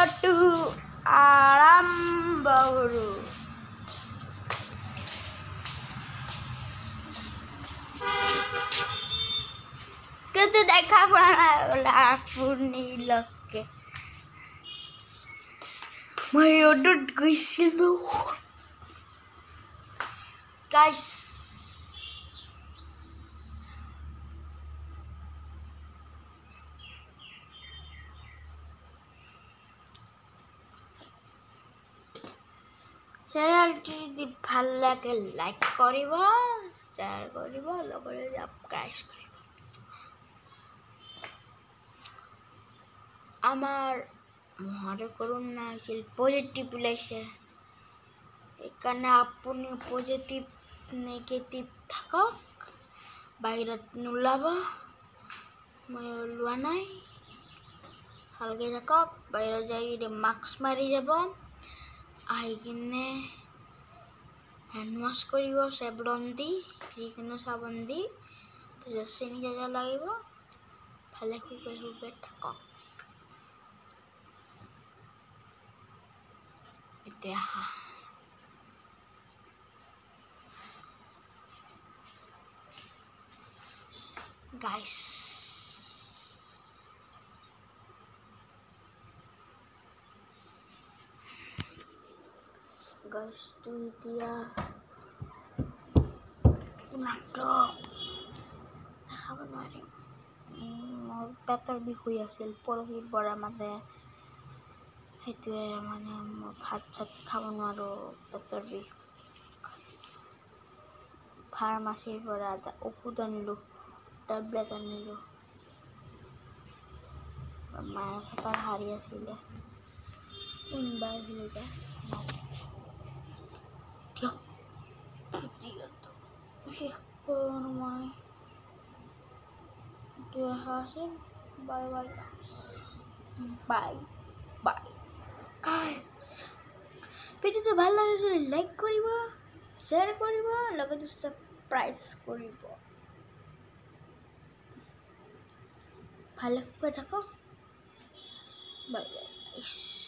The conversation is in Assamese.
ভিডিঅ'টো আৰম্ভ কৰোঁ। কিন্তু দেখা পোৱা নাই বোলে আপুনিলোকে। মই ৰ'দত গৈছিলোঁ গাইছ। চেনেলটো যদি ভাল লাগে লাইক কৰিব, শ্বেয়াৰ কৰিব, লগতে ছাবস্ক্ৰাইব কৰিব। আমাৰ মহাদেৱ কৰোণা হৈছিল পজিটিভ ওলাইছে, সেইকাৰণে আপুনি পজিটিভ নেগেটিভ থাকক, বাহিৰত নোলাব। মই ওলোৱা নাই, ভালকৈ থাকক। বাহিৰত যাই যদি মাস্ক মাৰি যাব, আহি কিনে হেণ্ড ৱাছ কৰিব চেভলন দি, যিকোনো চাবোন দি, তাৰপিছত চেনিটাইজাৰ লাগিব। ভালে সুখে থাকক। এতিয়া গাইছ, গাছটো এতিয়া মাত্ৰ দেখাব নোৱাৰিম। মোৰ পেটৰ বিষ হৈ আছিল পৰহিৰ পৰা, সেইটোৱে মই ভাত চাত খাব নোৱাৰোঁ, পেটৰ বিষ। ফাৰ্মাচীৰ পৰা ঔষধ আনিলোঁ, টেবলেট আনিলোঁ। মায়ে ফেটাৰ হাৰি আছিলে, কোনবাই ভুলি যায় শেষ কৰোঁ মই। দেখা আছে, বাই বাই বাই বাই গাইছ। ভিডিঅ'টো ভাল লাগিছিলে লাইক কৰিব, শ্বেয়াৰ কৰিব, লগতে ছাবস্ক্ৰাইব কৰিব। ভালে থাকক, বাই বাই।